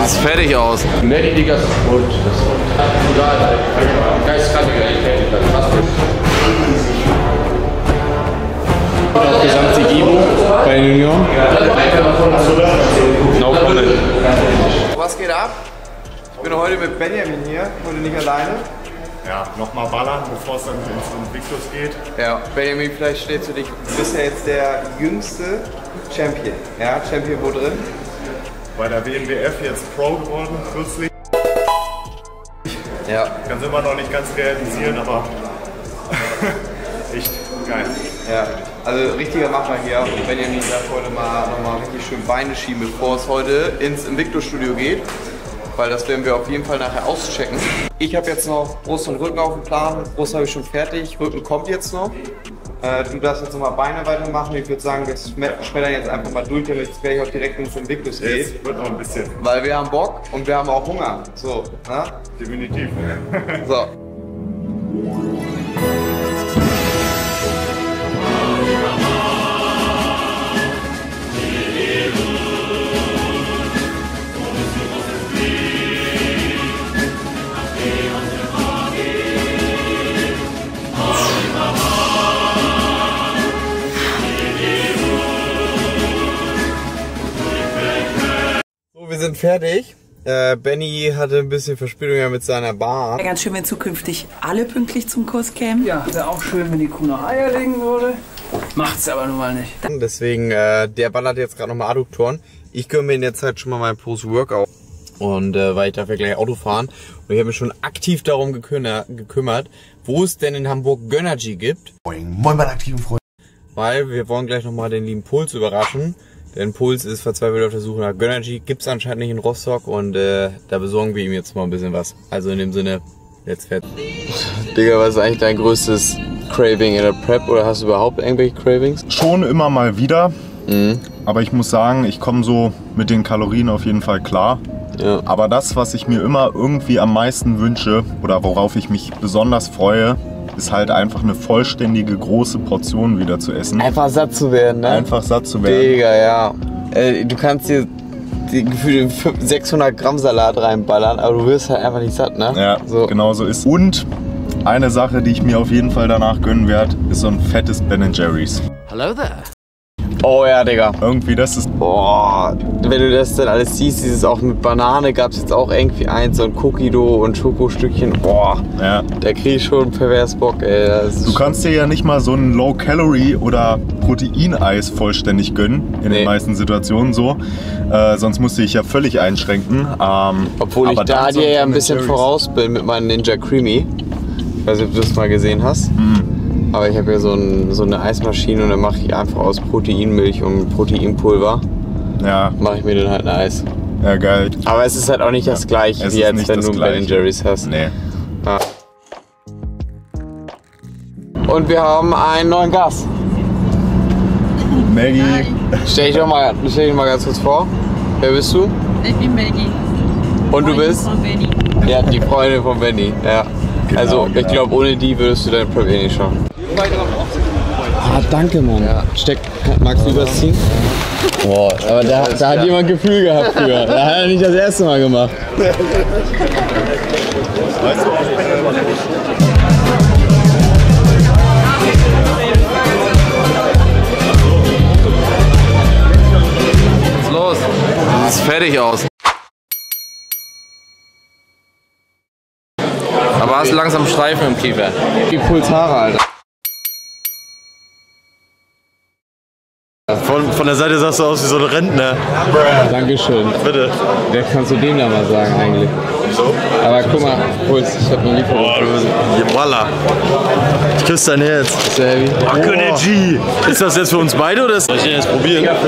Sieht fertig aus. Mächtiges und Gesamtsieg Ivo bei den Junioren. No comment. Was geht ab? Ich bin heute mit Benjamin hier, heute nicht alleine. Ja, nochmal ballern, bevor es dann ins Invictus geht. Ja, Benjamin, vielleicht stellst du dich, du bist ja jetzt der jüngste Champion. Ja, Champion wo drin? Bei der WNBF jetzt Pro geworden, kürzlich. Ja. Kann es immer noch nicht ganz realisieren, aber echt geil. Ja, also richtiger Macher hier. Und Benjamin darf heute mal nochmal richtig schön Beine schieben, bevor es heute ins Invictus-Studio geht. Weil das werden wir auf jeden Fall nachher auschecken. Ich habe jetzt noch Brust und Rücken auf dem Plan. Brust habe ich schon fertig, Rücken kommt jetzt noch. Du darfst jetzt nochmal Beine weitermachen. Ich würde sagen, wir schmettern jetzt einfach mal durch, damit es gleich auch direkt ins Invictus geht. Es wird noch ein bisschen. Weil wir haben Bock und wir haben auch Hunger. So, ne? Definitiv. So. Wir sind fertig. Benny hatte ein bisschen Verspätung mit seiner Bahn. Wäre ganz schön, wenn zukünftig alle pünktlich zum Kurs kämen. Ja, wäre auch schön, wenn die Kuh noch Eier legen würde. Macht's aber nun mal nicht. Deswegen, der ballert jetzt gerade nochmal Adduktoren. Ich gönne mir in der Zeit schon mal mein Post-Workout. Und weil ich darf ja gleich Auto fahren. Und ich habe mich schon aktiv darum gekümmert, wo es denn in Hamburg Gönnergy gibt. Moin, meine aktiven Freunde. Weil wir wollen gleich nochmal den lieben Puls überraschen. Denn Puls ist verzweifelt auf der Suche nach Gönnergy. Gibt es anscheinend nicht in Rostock und da besorgen wir ihm jetzt mal ein bisschen was. Also in dem Sinne, jetzt fährt. Digga, was ist eigentlich dein größtes Craving in der Prep oder hast du überhaupt irgendwelche Cravings? Schon immer mal wieder. Aber ich muss sagen, ich komme so mit den Kalorien auf jeden Fall klar. Ja. Aber das, was ich mir immer irgendwie am meisten wünsche oder worauf ich mich besonders freue, ist halt einfach eine vollständige große Portion wieder zu essen. Einfach satt zu werden, ne? Einfach satt zu werden. Digga, ja. Du kannst dir die gefühlte 600 Gramm Salat reinballern, aber du wirst halt einfach nicht satt, ne? Ja, so. Genau so ist. Und eine Sache, die ich mir auf jeden Fall danach gönnen werde, ist so ein fettes Ben & Jerry's. Hello there. Oh ja, Digga. Irgendwie, das ist... Boah, wenn du das dann alles siehst, dieses auch mit Banane gab es jetzt auch irgendwie eins, so ein Cookie-Dough und Schokostückchen. Boah, Ja. da krieg ich schon pervers Bock, ey. Das ist Du kannst dir ja nicht mal so ein Low-Calorie- oder Proteineis vollständig gönnen, in den meisten Situationen so. Sonst musste ich ja völlig einschränken. Obwohl ich aber da dann so dir ja ein Ben & bisschen Jerry's. voraus bin mit meinem Ninja Creamy. Ich weiß nicht, ob du das mal gesehen hast. Aber ich habe ja so eine Eismaschine und dann mache ich einfach aus Proteinmilch und Proteinpulver, Ja, mache ich mir dann halt ein Eis. ja, geil. Aber es ist halt auch nicht das gleiche, Es wie ist als nicht wenn das du Ben & Gleiche. Jerry's hast. Nee. Ja. Und wir haben einen neuen Gast. Maggie. Stell dich mal ganz kurz vor. Wer bist du? Ich bin Maggie. Und du bist? Von Benny. Ja, die Freundin von Benny. Ja. Genau, Also ich genau. glaube, ohne die würdest du deine Prep eh nicht schaffen. Ah, danke, Mann. Ja. Magst du überziehen? Boah, aber da hat jemand Gefühl gehabt früher. Da hat er nicht das erste Mal gemacht. Was ist los? Das sieht fertig aus. Aber hast langsam Streifen im Kiefer. Die Pulsare, Alter. Von der Seite sahst du aus wie so ein Rentner. Dankeschön. Bitte. Wer kannst du dem da mal sagen eigentlich? So. Aber guck mal, Puls, ich hab noch nie verloren. Voila. Ich küsse dein Herz. Ist der heavy? Ach, Gönnergy. Ist das jetzt für uns beide oder soll ich den jetzt probieren? Ja.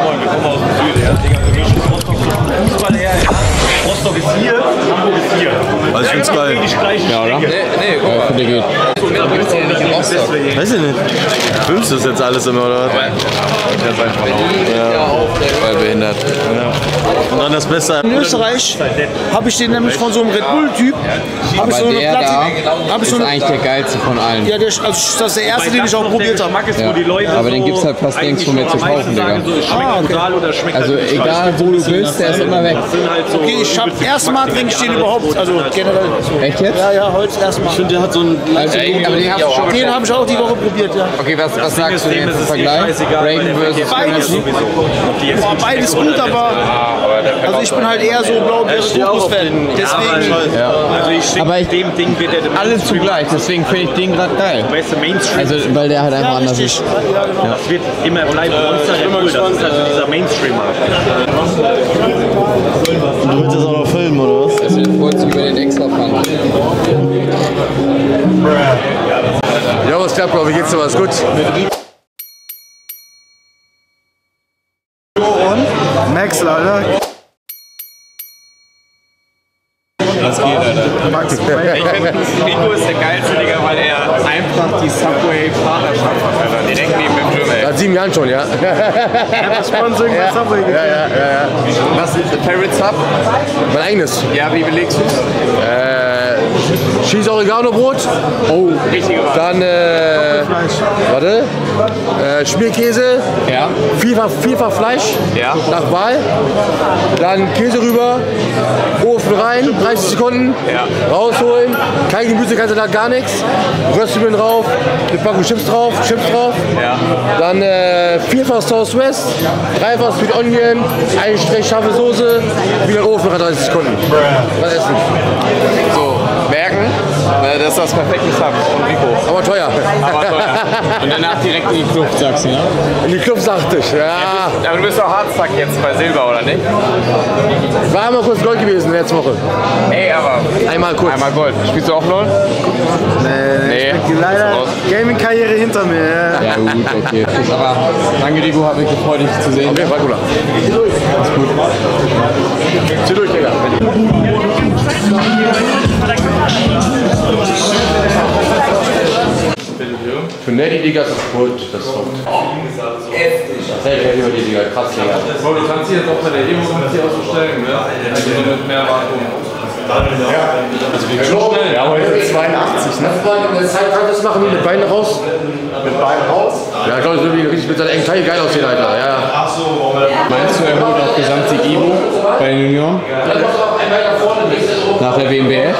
Rostock ist hier, Hamburg ist hier. Also ich find's geil. Ja, oder? Nee, guck mal. Der geht. Gibt's ja nicht in Rostock. Weiß ich nicht. Filmst du das jetzt alles immer oder was? Ja, behindert. Und dann das Beste. In Österreich habe ich den nämlich von so einem Red Bull-Typ. Aber der da ist eigentlich der geilste von allen. Ja, also das ist der erste, den ich auch probiert habe. Ja. Aber den gibt es halt fast nirgendwo mehr zu kaufen, Digga. Okay. Also egal wo du bist, der ist immer weg. Okay, ich habe erstmal trinke ich den überhaupt, also generell. Echt jetzt? Ja, heute das erste Mal. Ich finde, der hat so einen. Also, aber den hast du schon Den habe ich auch die Woche probiert, ja. Okay, was sagst du denn jetzt im Vergleich? Reagan versus Energy? Boah, beides gut, aber also ich bin halt eher so Blaubeere-Kokos-Fan. Deswegen. Ja. Aber alle zugleich, deswegen finde ich den gerade geil. Also, weil der halt einfach anders ist. Ja, genau. Es wird immer bleiben Monster Red Bull, das ist also dieser Mainstream-Markt. Du willst das auch noch filmen, oder was? Das wird kurz über den extra Pfand. Ja, was klappt, glaube ich, geht's dir was gut? Und Max, Alter. Was geht, Alter? Max, Ich finde, Rico ist der geilste, Digga, weil er einfach die Subway-Partnerschaft hat, Alter. Die denken neben dem Gym, ey. Seit 7 Jahren schon, ja. Sponsoring bei Subway. Ja. Was ist Favorite Sub? Mein eigenes. Ja, wie belegst du es? Cheese Oregano Brot. Oh, richtige Wahl. Dann, warte. Schmierkäse. Ja. Vielfach Fleisch. Ja. Nach Wahl. Dann Käse rüber. Ofen rein. 30 Sekunden. Ja. Rausholen. Kein Gemüse, kein Salat, gar nichts. Röstzwiebeln drauf. Eine Packung Chips drauf. Ja. Dann vierfach Sauce West. Dreifach Sweet Onion. Ein Strich scharfe Soße. Wieder Ofen nach 30 Sekunden. Dann essen. So, merken, das ist das perfekte Sub von Rico. Aber teuer. Aber teuer. Und danach direkt in die Kluft, sagst du, ne? In die Club sagte ich. Ja. Aber du bist doch Hardstack jetzt bei Silber, oder nicht? War einmal kurz Gold gewesen letzte Woche. Ey, aber Einmal kurz. einmal Gold. Spielst du auch LOL? Nee. Leider Gaming-Karriere hinter mir. Ja. Ja, gut, okay. Aber danke, Rico, hat mich gefreut, dich zu sehen. Okay, war gut. Ist gut. Zieh durch, Digga. Für Nelly, Digga, ist das gut. Das ist heftig. Sehr über die Digga. Krass, Digga. Du kannst hier jetzt auch bei der Demo auszustellen, ne? Also mit mehr Vakuum. Ja. Also wir schon schnell. Ja, heute 82, ne? In der Zeit kann das machen, mit Beinen raus. Mit Beinen raus. Ja, ich glaube, das würde richtig mit seiner engen Taille geil aussehen, Alter. Ja. Meinst du, er holt auch Gesamtsieg Ivo bei den Junioren? Nach der WMBF?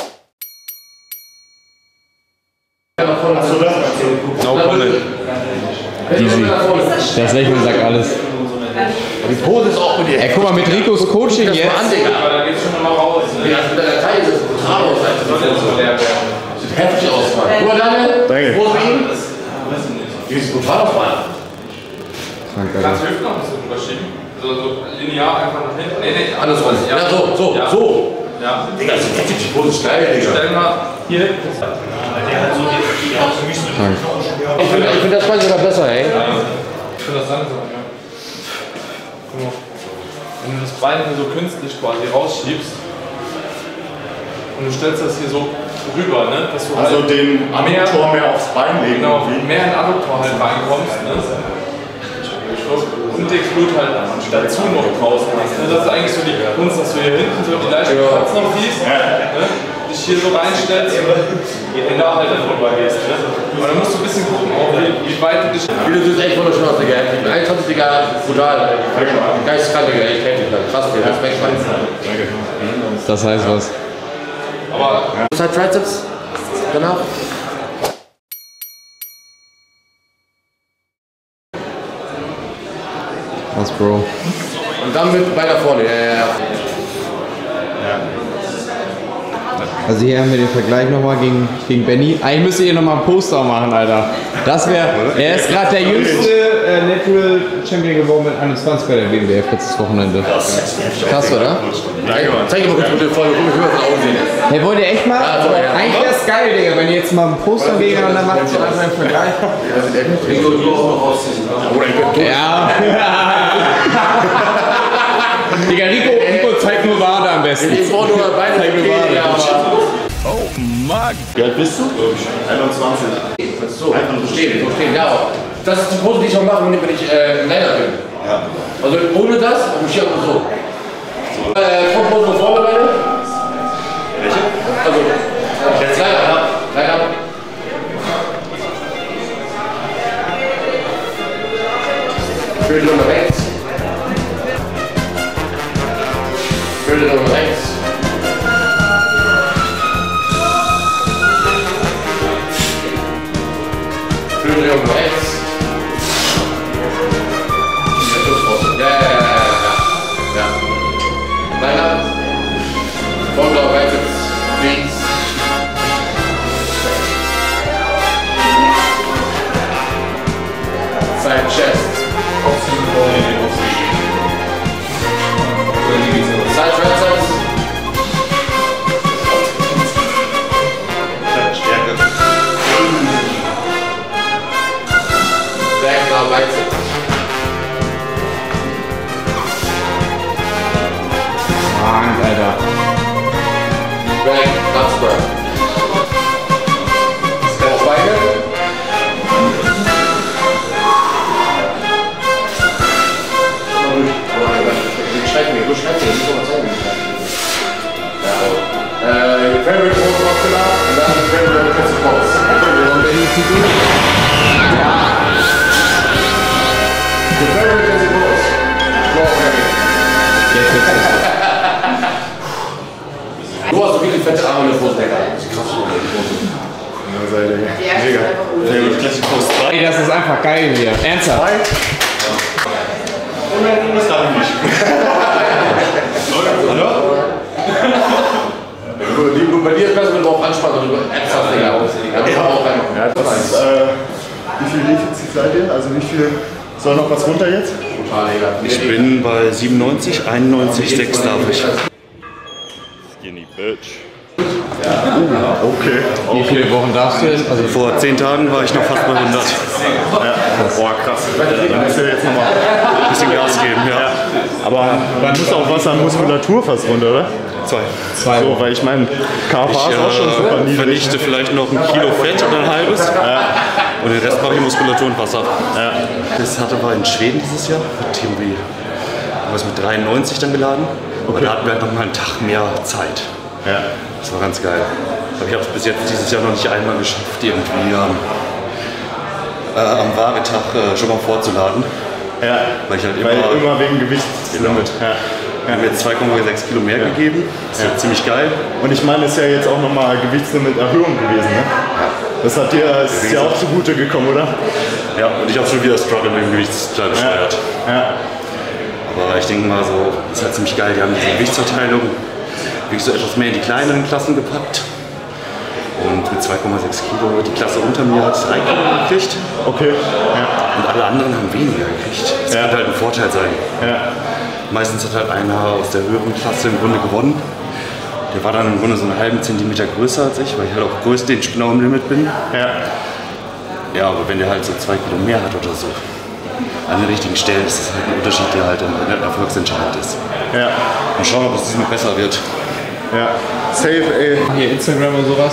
No comment. Easy. Das Lächeln sagt alles. Die Pose ist auch mit dir. Ey, guck mal, mit Ricos Coaching jetzt. Da geht's schon nochmal raus. Ja, mit deiner Taille ist das brutal aus. Sieht heftig aus, Mann. Guck mal, Daniel. Danke. Pose wie ihn. Die sieht brutal aus, Mann. Kannst du Hüften noch ein bisschen überschieben? So linear einfach nach hinten? Nee, Andersrum. Ja, so. Ja. Digga, das ist heftig. Die Pose ist geil, Digga. Stell mal hier hin. Ich finde das Bein sogar besser, ey. Ich finde das langsam, ja. Guck mal. Wenn du das Bein hier so künstlich quasi rausschiebst und du stellst das hier so rüber, ne? Dass du Also halt den Adduktor mehr aufs Bein legen. genau, mehr in Adduktor halt reinkommst, ne? Und den Glut halt dazu noch draußen hast. Ne? Das ist eigentlich so die Kunst, dass du hier hinten so die leichte Kratz noch siehst, ne? Dich hier so reinstellst und da halt drüber gehst. Ne? Aber dann musst du ein bisschen gucken, auch wie weit du dich. Wie du siehst echt wunderschön aus, Digga. 21, Digga, brutal. Geisteskrank, Digga. Echt heftig, krass, Digga. Respekt, Mann. Das heißt was? Aber du hast halt Triceps danach. Was, Bro? Und dann mit weiter vorne, ja. Also hier haben wir den Vergleich nochmal gegen Benny. Eigentlich müsst ihr nochmal ein Poster machen, Alter. Das wäre. Er ist gerade der jüngste Natural Champion geworden mit 21 bei der WMBF letztes Wochenende. Krass, oder? Zeig dir mal kurz mit der Folge, guck mal, wie das aussehen. Hey, wollt ihr echt mal? Ja, so, ja. Eigentlich wäre es geil, Digga, wenn ihr jetzt mal ein Poster gegeneinander macht, so einfach einen Vergleich. Ja. Digga, Rico zeigt nur Wade am besten. Ich brauche nur Beine, Zeig nur Wade. Oh Mann. Wie alt bist du? 21. So stehen, ja. Das ist die Pose, die ich auch mache, wenn ich Liner bin. Ja. Also ohne das, und hier auch so. Kommt nur vorne beide. Welche? Also, jetzt leider. Schön Nummer rechts. Schön Nummer rechts. Schön Nummer rechts. Ja. Weiter. Vorder, rechts, links. Side chest. Side triceps. Stärke. Back now, biceps. Mann, Alter. Back, that's square. Auf Beine. Du schreibst mir, nicht mal zeigen. Your favorite pose muscular and then your favorite defensive pose. Und wenn ich sie tue. Ja. Your favorite defensive pose. Floor heavy. Jetzt wird's nicht. Du hast so wirklich fette Arme in der Brustdecke. Das ist krass. Mega. Sehr gut. Classic Pose 2. Ey, das ist einfach geil hier. Ernsthaft. Das darf ich nicht. Hallo? Bei dir ist besser, wenn du auf Anspann und du ernsthaft Dinger aussehen. Wie viel Defizit seid ihr? Also wie viel soll noch was runter jetzt? Ich bin bei 97, 91, 6 darf ich. Skinny Bitch. Okay. Wie viele Wochen darfst du denn? Also Vor 10 Tagen war ich noch fast bei 100. Ja. Boah, krass. Dann musst du jetzt nochmal Ein bisschen Gas geben, ja. Aber dann muss auch was an Muskulatur fast runter, oder? 2. So, weil ich meine, KFA ist auch schon super niedrig. Vernichte vielleicht noch 1 Kilo Fett oder ein halbes. Ja. Und den Rest mache ich Muskulatur und Wasser. Ja. Das war in Schweden dieses Jahr. Mit irgendwie was mit 93 dann geladen. Aber da hatten wir halt noch mal einen Tag mehr Zeit. Ja. Das war ganz geil. Aber ich habe es bis jetzt dieses Jahr noch nicht einmal geschafft, irgendwie am Waagetag schon mal vorzuladen. Ja. Weil ich halt immer wegen Gewichtslimit. Ja. Wir haben jetzt 2,6 Kilo mehr gegeben. Das ist ja ziemlich geil. Und ich meine, es ist ja jetzt auch nochmal Gewichtslimit-Erhöhung gewesen, ne? Das hat dir ist ja auch zugute gekommen, oder? Ja, und ich habe schon wieder Struggle mit dem Gewichtsteil gesteuert. Ja. Aber ich denke mal so, das ist halt ziemlich geil. Die haben diese Gewichtsverteilung wirklich so etwas mehr in die kleineren Klassen gepackt. Und mit 2,6 Kilo, die Klasse unter mir hat 3 Kilo gekriegt. Okay. Ja. Und alle anderen haben weniger gekriegt. Das könnte halt ein Vorteil sein. Ja. Meistens hat halt einer aus der höheren Klasse im Grunde gewonnen. Der war dann im Grunde so einen halben Zentimeter größer als ich, weil ich halt auch größtenteils genau im Limit bin. Ja. Ja, aber wenn der halt so 2 Kilo mehr hat oder so, an den richtigen Stellen ist das halt ein Unterschied, der halt dann erfolgsentscheidend ist. Ja. Mal schauen, ob es diesmal besser wird. Ja. Safe, ey. hier Instagram und sowas.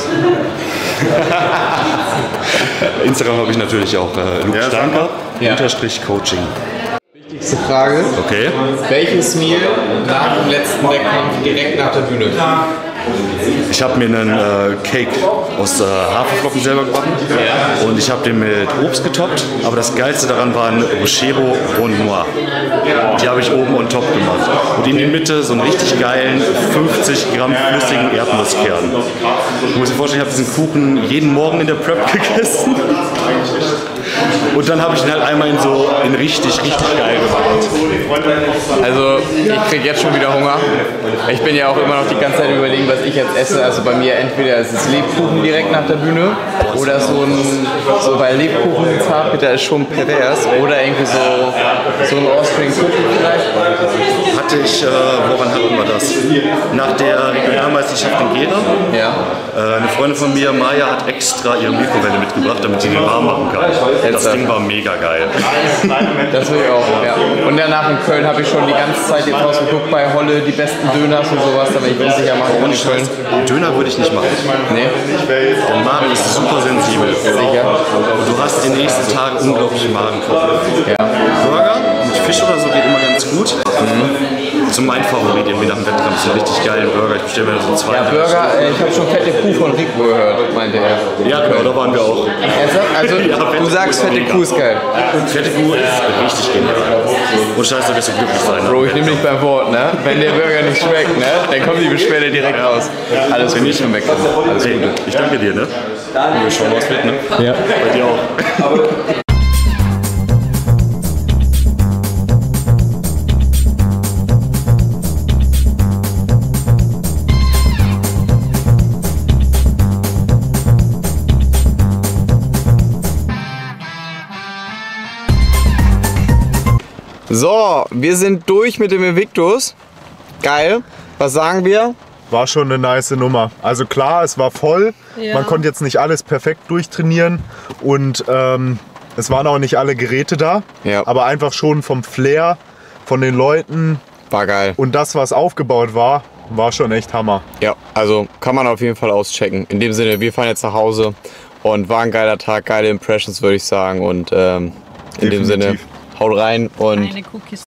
Instagram habe ich natürlich auch Luke Stanker, _Coaching. Wichtigste Frage. Okay. Welches Meal nach dem letzten Wettkampf direkt nach der Bühne? Ich habe mir einen Cake aus Haferflocken selber gebacken und ich habe den mit Obst getoppt, aber das Geilste daran war ein Rochebo Rond Noir. Die habe ich oben on top gemacht. Und in die Mitte so einen richtig geilen 50 Gramm flüssigen Erdnusskern. Du musst dir vorstellen, ich habe diesen Kuchen jeden Morgen in der Prep gegessen. Und dann habe ich ihn halt einmal in richtig geil gemacht. Also ich krieg jetzt schon wieder Hunger. Ich bin ja auch immer noch die ganze Zeit überlegen, was ich jetzt esse. Also bei mir entweder ist es Lebkuchen direkt nach der Bühne oder weil Lebkuchen mit Zartbitter ist schon pervers, oder irgendwie so ein Austrian Cookie vielleicht. Hatte ich, woran hatten wir das? Nach der Regionalmeisterschaft in Gera. Ja. Eine Freundin von mir, Maya, hat extra ihre Mikrowelle mitgebracht, damit sie den warm machen kann. Das Ding war mega geil. Das will ich auch, ja. Und danach in Köln habe ich schon die ganze Zeit jetzt rausgeguckt bei Holle, die besten Döners und sowas, aber ich bin sicher machen in Köln. Döner würde ich nicht machen. Nee. Der Magen ist super sensibel. Sicher. Und du hast die nächsten Tage unglaubliche Magenkrämpfe. Ja. Burger mit Fisch oder so geht immer ganz gut. so mein Favorit irgendwie nach dem Wettkampf. So einen richtig geilen Burger. Ich bestelle mir so zwei. Ja, Burger, ich habe schon fette Kuh von Rico gehört, meinte er. Ja, genau, da waren wir auch. Also, du sagst, fette Kuh ist geil. Fette Kuh ist richtig genial. Und scheiße, wirst du glücklich sein. Bro, ich nehme dich beim Wort, ne? Wenn der Burger nicht schmeckt, ne? Dann kommt die Beschwerde direkt raus. Alles für mich schon weg. Alles Gute. Ich danke dir, ne? Und wir schauen, was wird, ne? Ja. Bei dir auch. So, wir sind durch mit dem Invictus. Geil. Was sagen wir? War schon eine nice Nummer. Also klar, es war voll. Ja. Man konnte jetzt nicht alles perfekt durchtrainieren. Und es waren auch nicht alle Geräte da. Ja. Aber einfach schon vom Flair, von den Leuten. War geil. Und das, was aufgebaut war, war schon echt Hammer. Ja, also kann man auf jeden Fall auschecken. In dem Sinne, wir fahren jetzt nach Hause. Und war ein geiler Tag, geile Impressions, würde ich sagen. Und in dem Sinne, haut rein und